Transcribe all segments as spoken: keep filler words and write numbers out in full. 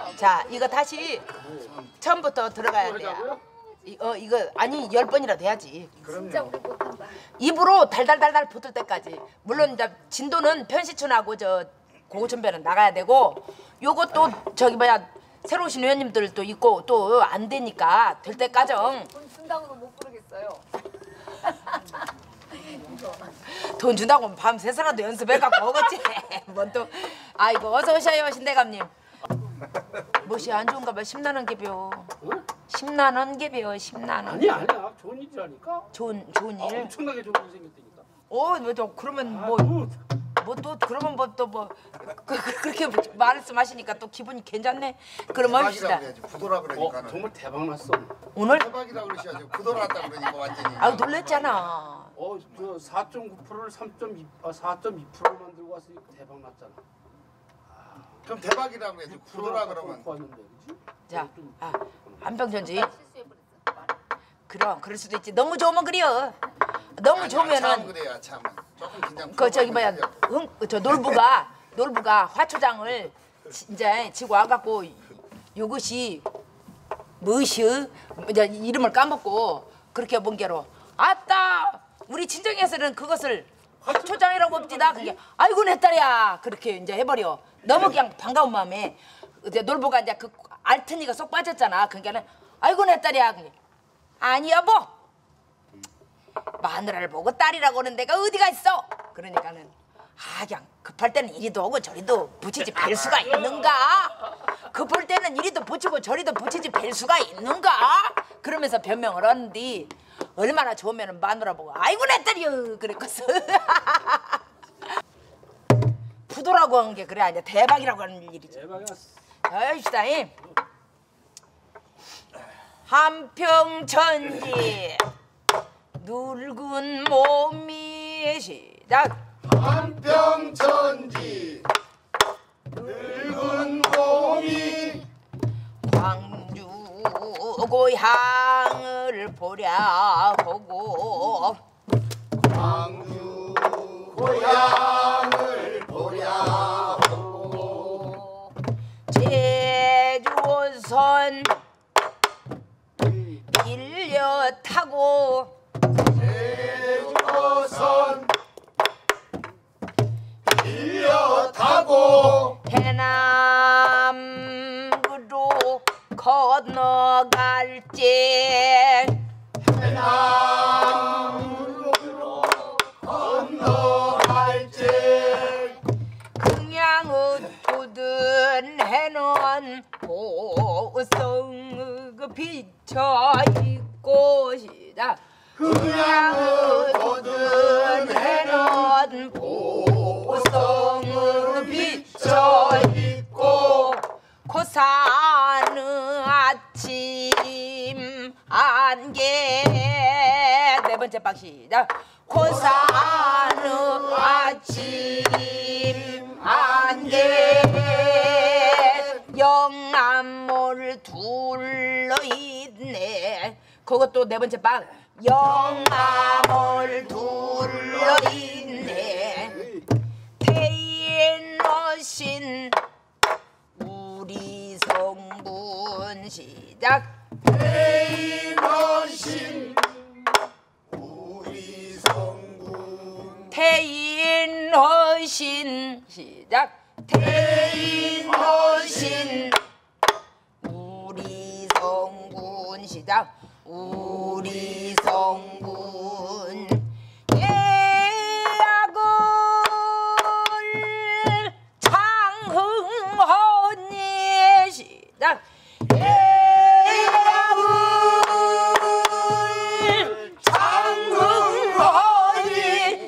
자, 이거 다시 처음부터 들어가야 돼요. 이, 어, 이거 아니 열 번이라도 해야지. 진짜 우리 못한다. 입으로 달달달달 붙을 때까지. 물론 이제 진도는 편시춘하고 저 고고천배는 나가야 되고, 요것도 저기 뭐야 새로 오신 회원님들도 있고 또 안 되니까 될 때까정. 돈 준다고도 못 부르겠어요. 돈 준다고 밤새서라도 연습해갖고 오겠지. 뭔 또. 아이고 어서 오셔요 신대감님. 무엇이 안 좋은가 봐. 심란한 개벼. 응? 심란한 개벼. 심란한. 아니 아니야. 좋은 일이라니까. 좋은 좋은 일. 아, 엄청나게 좋은 일이 생겼다니까. 어, 뭐 또 그러면 아, 뭐 뭐. 뭐 또 그러면 뭐 또 뭐 그, 그렇게 말씀하시니까 또 기분이 괜찮네. 그럼 합시다. 부도라 어, 그러니까 정말 대박 났어. 오늘 대박이라 그러셔야죠. 부도났다 그러니까 완전히. 아유 놀랬잖아. 어, 저 사 점 구 퍼센트를 삼 점 이, 아, 사 점 이 퍼센트 만들고 왔으니까 대박 났잖아. 그럼 대박이라 그래야지. 부도라 그러면. 왔는데, 그지? 자, 아, 한평전지. 실수해버렸어. 그럼 그럴 수도 있지. 너무 좋으면 그래요. 너무 아니야, 참 좋으면은 그래야 참. 조금 긴장. 그 저기 뭐야 흥, 저 놀부가 놀부가 화초장을 지- 이제 지고 와갖고 요것이 무엇이 이제 이름을 까먹고 그렇게 번개로 아따 우리 친정에서는 그것을 화초장이라고 없디다. 그게 아이고 내 딸이야 그렇게 이제 해버려. 너무 그냥 반가운 마음에 이제 놀부가 이제 그 알튼이가 쏙 빠졌잖아. 그러니까는 아이고 내 딸이야. 그게 아니 여보. 마누라를 보고 딸이라고 하는 데가 어디가 있어? 그러니까는 아 그냥 급할 때는 이리도 오고 저리도 붙이지 뵐 수가 있는가? 급할 때는 이리도 붙이고 저리도 붙이지 뵐 수가 있는가? 그러면서 변명을 하는데 얼마나 좋으면 마누라 보고 아이고 내 딸이여 그랬겠어. 부도라고 한 게 그래 아니야 대박이라고 하는 일이지. 대박이야. 아이시다 이 한평천지 늙은 몸이 시작 한평천지 늙은 몸이 광주 고향을 보랴 보고 광주 고향을 보랴 보고 제주선 밀려 타고 제주선 밀려 타고 해남으로 건너갈지 해남으로 건너갈지 그냥은 푸든 해는 보성 비쳐 있고 시작 그냥은 푸든 해는 보성을 비쳐 있고 고사는 아침 안개 네 번째 박 시작 고사는 아침 안개 영암을 둘러있네 그것도 네 번째 박 영암을 둘러있네 태인어신 우리 성군 시작 태인어신 우리 성군 태인어신 시작 태인어신 우리 성군 시작 우리 성군 예약을 창흥하니 시작 예약을 창흥하니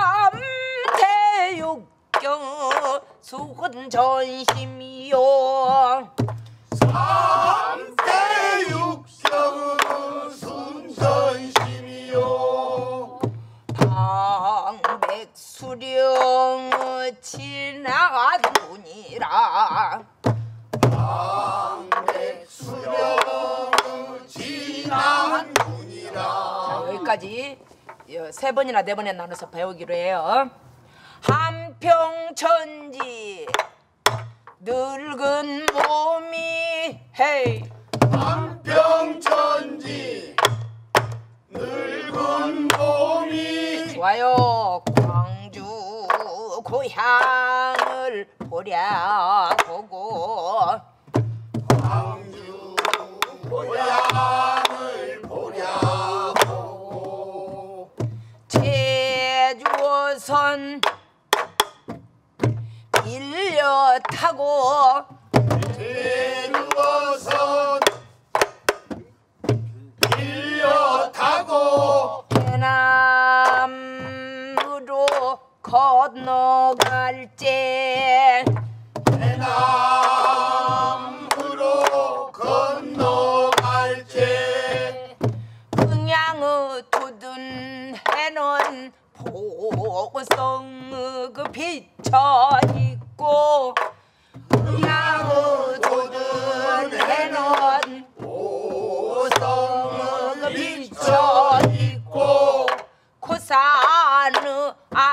삼대육경 수훈전심이요 삼대육경은 순전심이요 방백수령 지나간 분이라 방백수령 지나간 분이라 자, 여기까지 세 번이나 네 번에 나눠서 배우기로 해요. 한평천지 늙은 몸이 헤이 한평천지 늙은 몸이 좋아요. 광주 고향을 보랴보고 광주 고향을 보랴보고 제주선 일려 타고 제주어선 일려 타고 해남으로 건너갈 때 해남으로 건너갈 때 흥양의 두둔 해는 보성 그 비쳐 있고 흥양의 두둔 해는 보성 그 비쳐 있고 고산의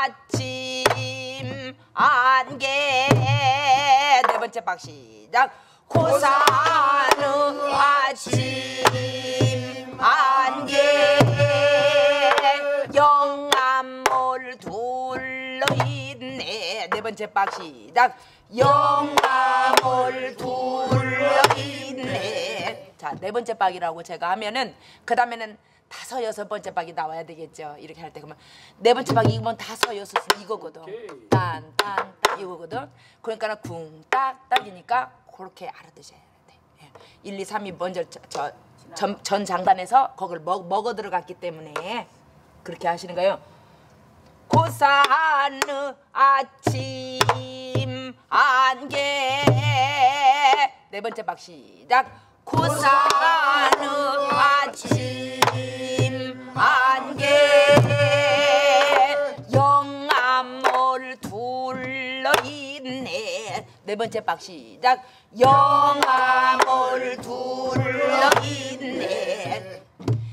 아침 안개 네 번째 박 시작 고산의 아침 안개 영암을 둘러있네 네 번째 박 시작 영암을 둘러있네 자 네 번째 박이라고 제가 하면은 그 다음에는 다섯 여섯 번째 박이 나와야 되겠죠. 이렇게 할 때 그러면 네 번째 박이 이거면 다섯 여섯은 이거거든. 딴딴 이거거든. 그러니까 쿵딱딱이니까 그렇게 알아두셔야 돼. 예. 일, 이, 삼이 먼저 저, 저, 전, 전 장단에서 거기를 먹, 먹어 들어갔기 때문에 그렇게 하시는 거예요. 고산의 아침 안개 네 번째 박 시작 고산의 아침 안개 영암을 둘러있네 네 번째 박 시작 영암을 둘러있네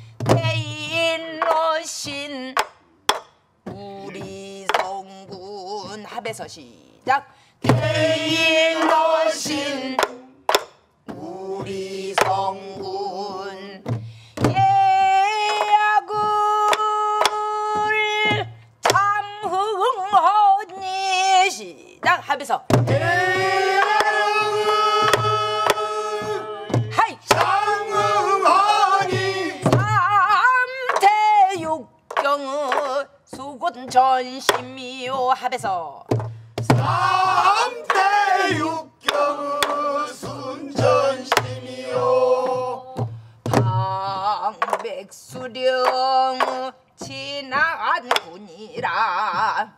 태인로신 우리 성군 합에서 시작 태인로신 우리 성군 예약을 장흥하니 시작 합에서 하이 장흥하니 삼태육경의 수군 전심이요 합에서 삼태육경의 순전심이요 방백수령 지나간 군이라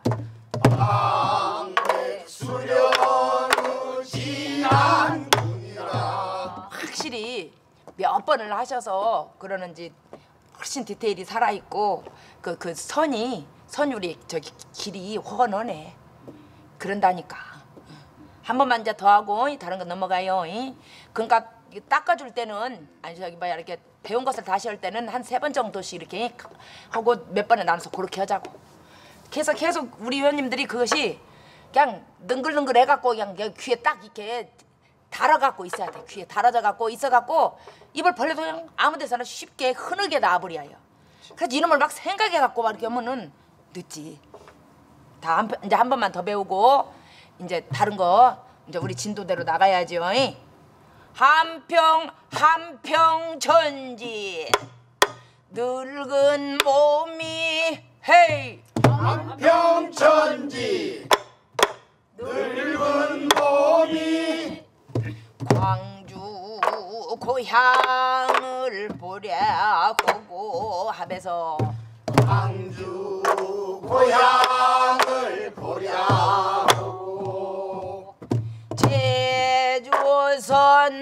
방백수령의 지난 군이라 확실히 몇 번을 하셔서 그러는지 훨씬 디테일이 살아있고 그, 그 선이 선율이 저기 길이 훤하네 그런다니까 한 번만 이제 더 하고 다른 거 넘어가요. 그러니까 닦아줄 때는 아니 저기 뭐야 이렇게 배운 것을 다시 할 때는 한 세 번 정도씩 이렇게 하고 몇 번에 나눠서 그렇게 하자고. 계속 계속 우리 회원님들이 그것이 그냥 능글능글 해갖고 그냥 귀에 딱 이렇게 달아갖고 있어야 돼. 귀에 달아져 갖고 있어갖고 입을 벌려도 그냥 아무데서나 쉽게 흐르게 놔버려요. 그래서 이놈을 막 생각해갖고 막 이렇게 하면은 늦지. 다 한, 이제 한 번만 더 배우고 이제 다른 거 이제 우리 진도대로 나가야죠. 한평 한평천지 늙은 몸이 헤이 한평천지 늙은 몸이 광주 고향을 보랴보고 하면서 광주 고향을 보랴보고 제주선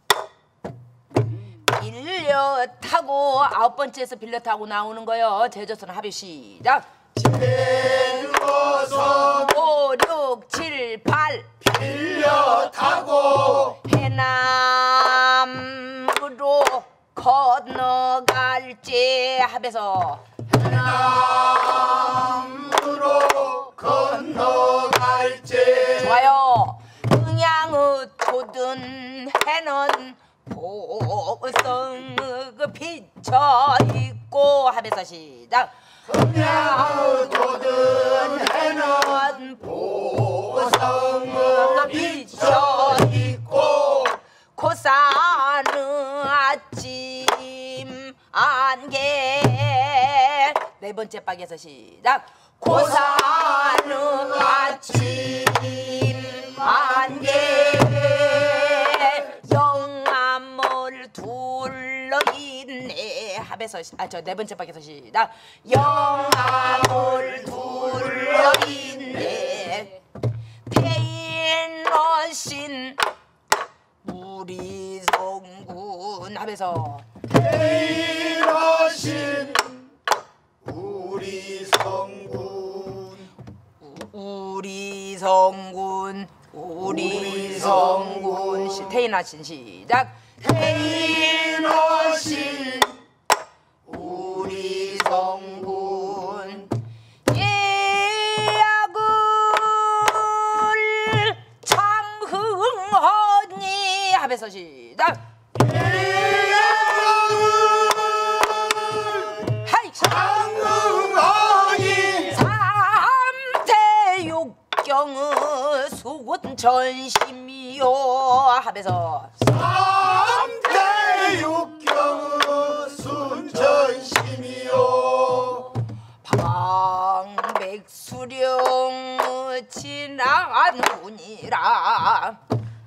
빌려 타고 아홉 번째에서 빌려 타고 나오는 거요. 제주선 합의 시작. 제주선 오, 육, 칠, 팔 빌려 타고 해남으로 건너갈 때 합에서 해남으로 건너갈 때 좋아요. 흥양의 모든 해는 보성 비쳐 있고 하면서 시작. 금양 모든 해는 보성 비쳐 있고 고사는 아침 안개. 네 번째 박에서 시작. 고사는 아침 안개 영암을 둘러 있네 합에서 아저 네 번째 박에서 시작. 영암을 둘러 있네 태인어신 우리 성군 합에서 태인어신 우리 성군 우리 성군 우리 성군 시, 태인어신 시작. 태인어신 우리 성군 예약을 창흥하니 하면서 시작. 하이 창흥하니 삼태육경의 수군전심이요 하면서 삼태육경의 순전심이요 방백수령 지나간 분이라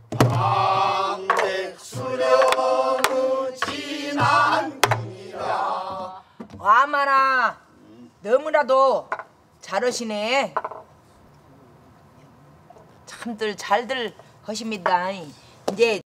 방백수령의 지난 분이라 아마나 너무나도 잘하시네. 참들 잘들 하십니다. 이제